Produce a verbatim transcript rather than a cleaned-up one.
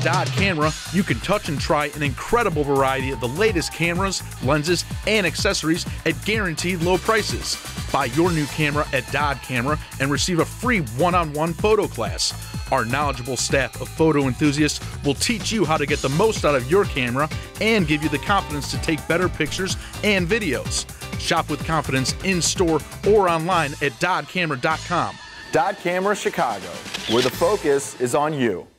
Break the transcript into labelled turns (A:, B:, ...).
A: Dodd Camera, you can touch and try an incredible variety of the latest cameras, lenses, and accessories at guaranteed low prices. Buy your new camera at Dodd Camera and receive a free one-on-one photo class. Our knowledgeable staff of photo enthusiasts will teach you how to get the most out of your camera and give you the confidence to take better pictures and videos. Shop with confidence in-store or online at Dodd Camera dot com.
B: Dodd Camera Chicago, where the focus is on you.